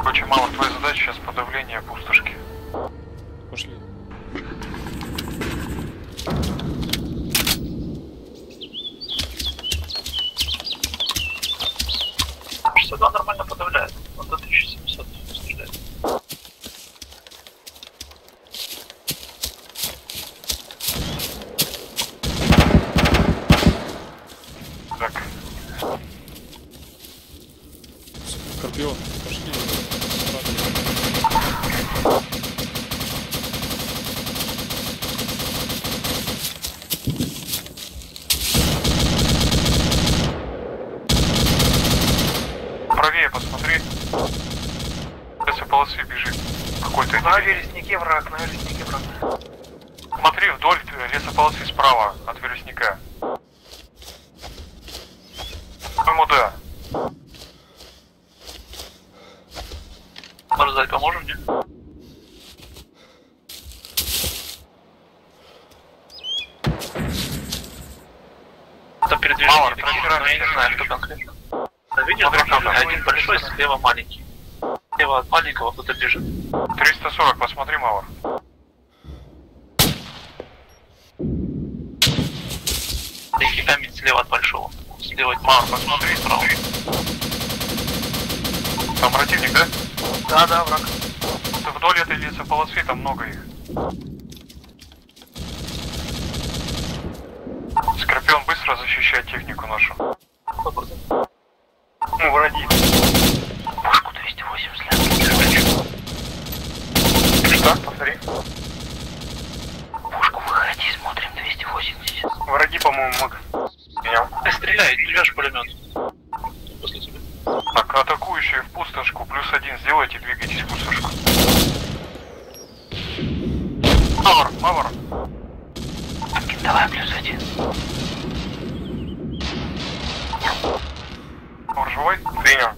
Короче, мама, твоя задача сейчас подавление пустошки. Пошли. Сюда нормально подавляет. Он до 1700 стреляет. Так. Скорпион, пошли. Правее посмотри. Лесополосы бежит. Какой-то. На вереснике враг, на вереснике враг. Смотри вдоль лесополосы справа от вересника. По-моему, да. Марзаль, поможешь мне? Там передвижение. Мало, но я не знаю, что конкретно. Да, видишь, один большой, слева маленький. Слева от маленького кто-то бежит. 340, посмотри, Мавр. Тихий камень слева от большого. Слева от Мавр, посмотри справа. Там противник, да? Да, враг. Ты вдоль этой лесополосы, там много их. Скорпион, быстро защищай технику нашу. Ну, враги. Пушку 280 лет. Что? Повтори. Пушку выходи, смотрим 280. Враги, по-моему, маг. Меня. Стреляй, берешь пулемет. После тебя. Так, атакующие в пустошку, +1, сделайте, двигайтесь в пустошку. Мавр, Мавр. Давай +1. Мавр живой? Принял.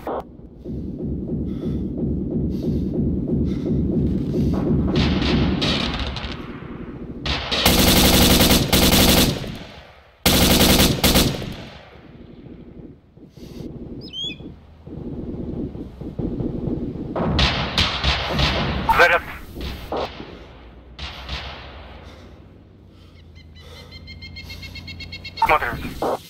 Заряд. Смотримся.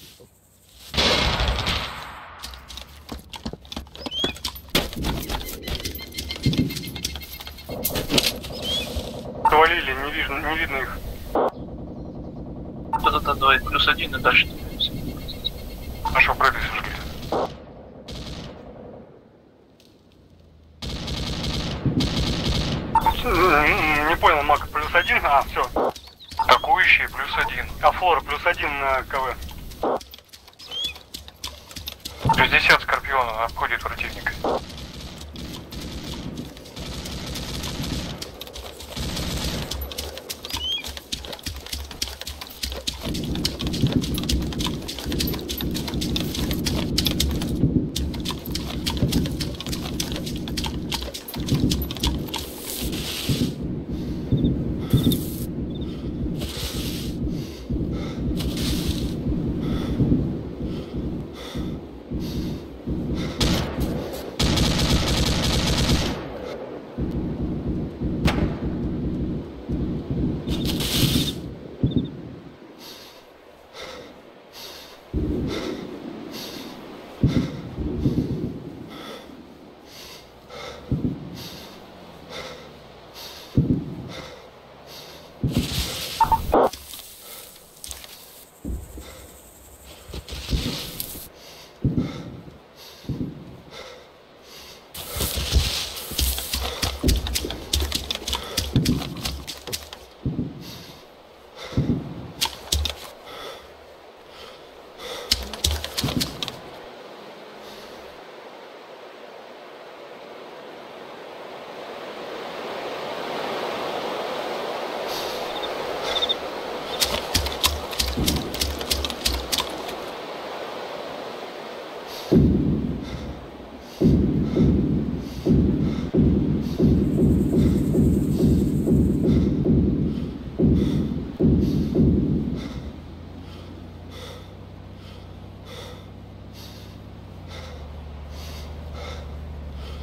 Свалили, не видно их. Да, давай +1 и дальше двигаемся. Хорошо, пройды сожгли. Не понял, маг, +1, а, все. Атакующие +1. А флора +1 на КВ. 60 скорпиона обходит противника.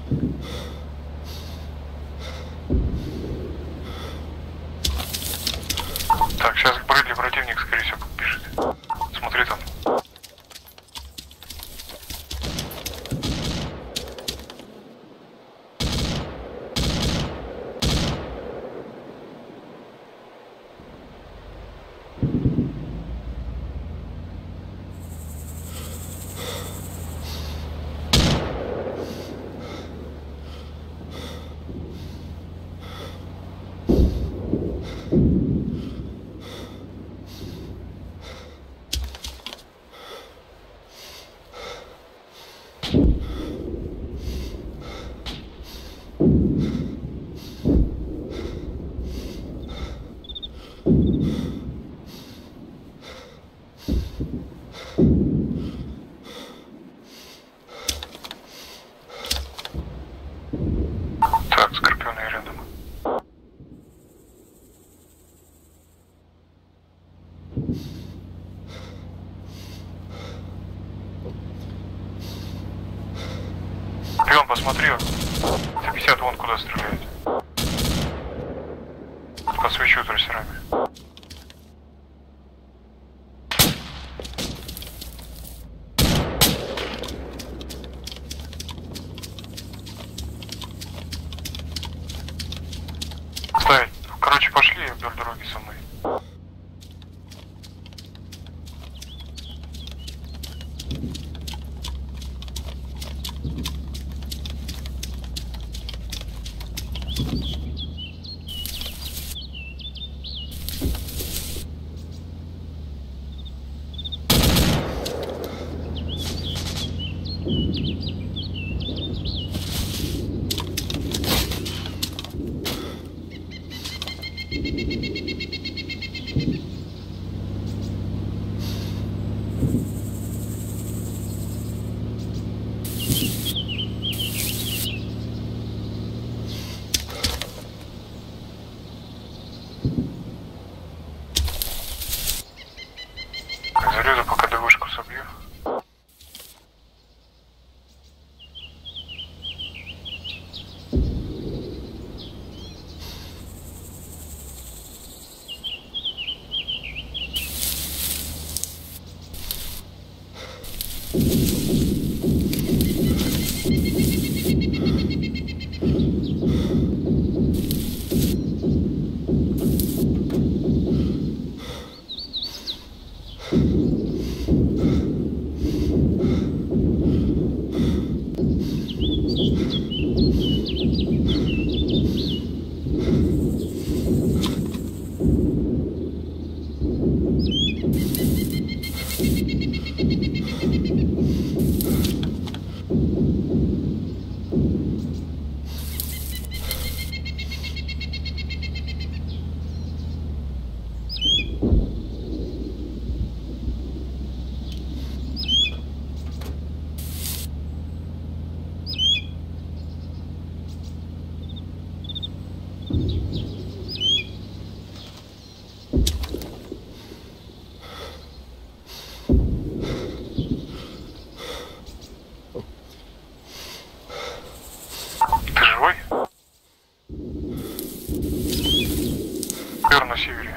Так, сейчас к Брэдли противник, скорее всего, подпишет. Смотри там. Так, Скорпионы рядом. Леон, посмотри, 150 вон куда стреляет. Подсвечу трассерами. Ставить. Короче, пошли вдоль дороги со мной. Зарезу, пока ДВшку собью. Ты живой? Пер на севере.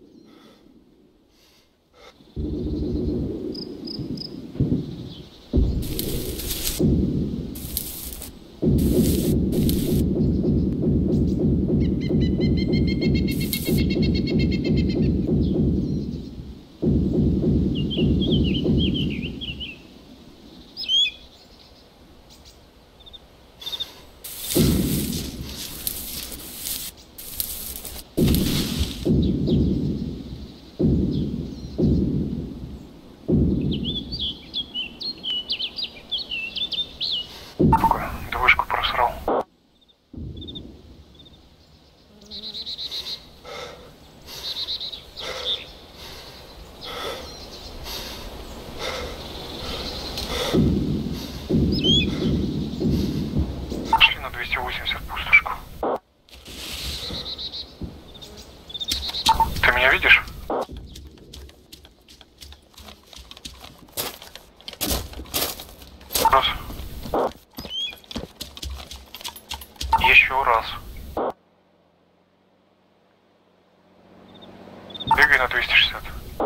Двушку просрал. Пошли на 280 пустошку. Ты меня видишь? Вопрос. всего раз. Двигай на 260.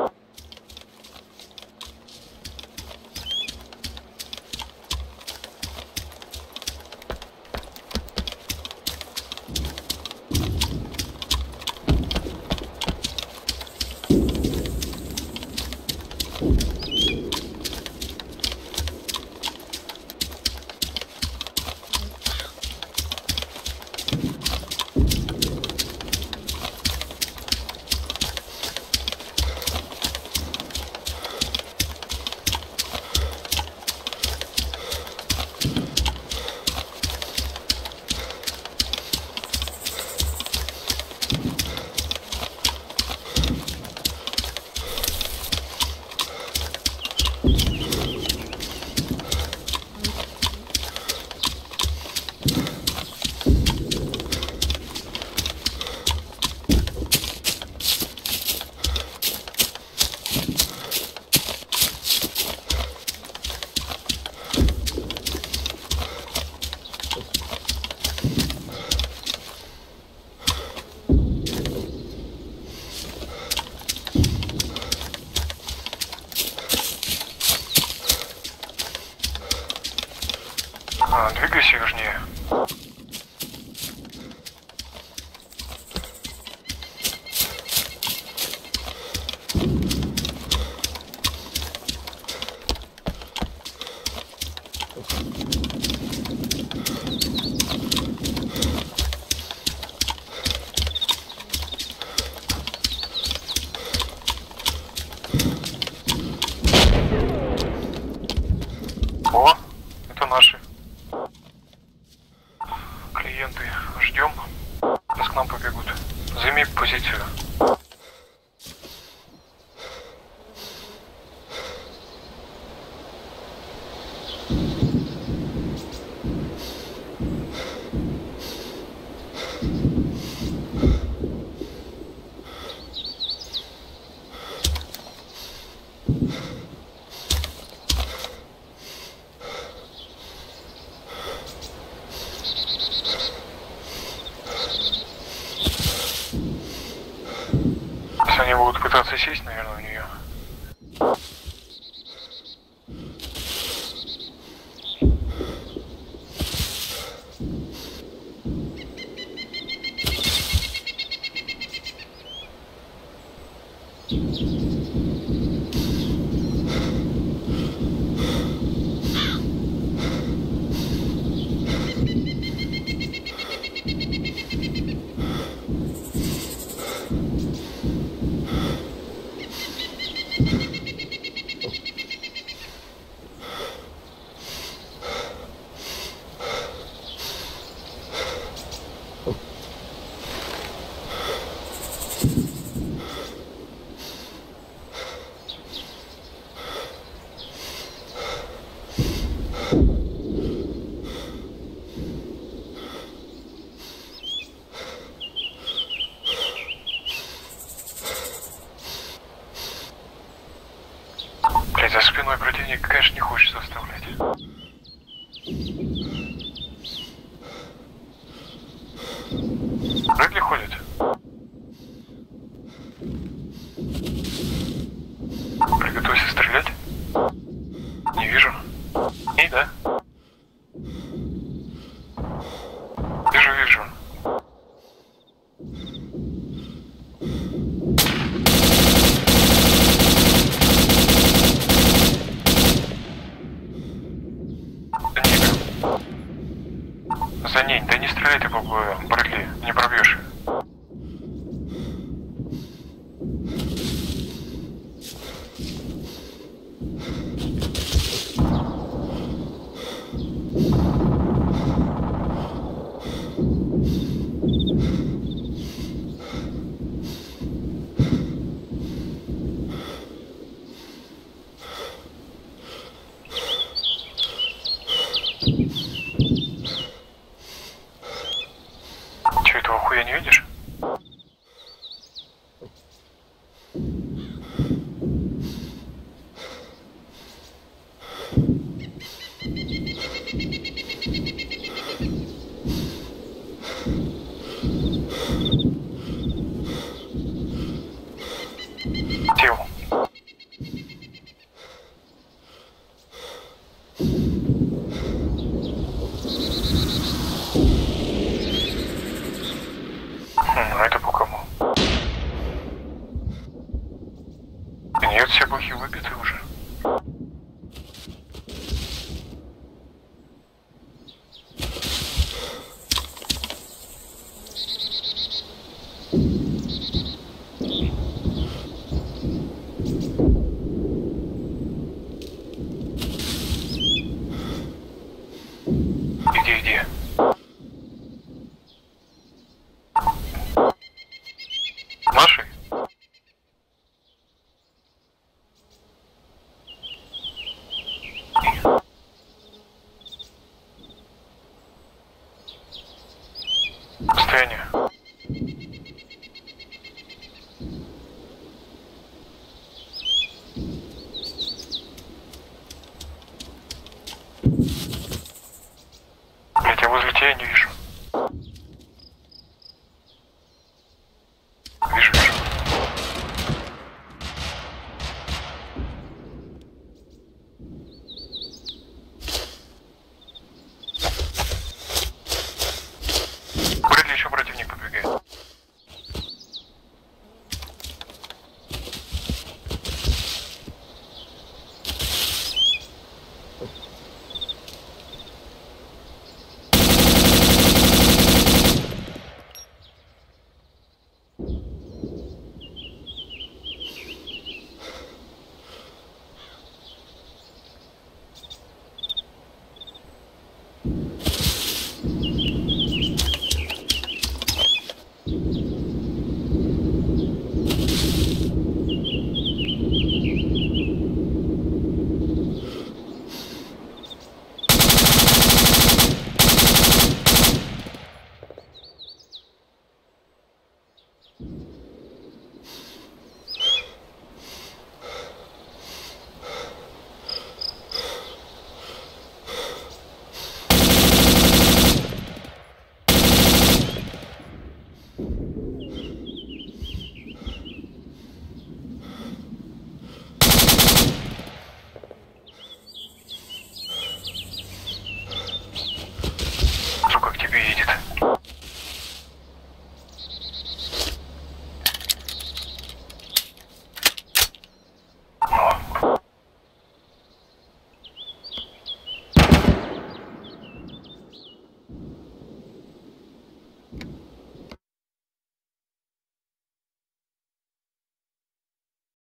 Двигайся южнее. О, это наши клиенты. Ждем. Сейчас к нам побегут. Займи позицию. Они будут пытаться сесть, наверное, в нее. Блять, за спиной противника, конечно, не хочется оставлять. Рыгли ходит? Приготовься стрелять. Не вижу. И да? Вижу, вижу. За ней, да не стреляй ты по Брэдли, не пробьешь. Че, этого хуя не видишь? Тему. Это по кому? Нет, все бухи выбиты уже. Иди. Наши? Состояние. Блять, я возле тебя не вижу.